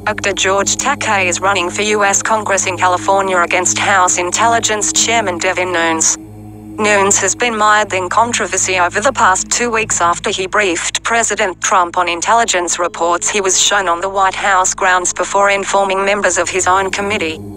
Actor George Takei is running for U.S. Congress in California against House Intelligence Chairman Devin Nunes. Nunes has been mired in controversy over the past 2 weeks after he briefed President Trump on intelligence reports he was shown on the White House grounds before informing members of his own committee.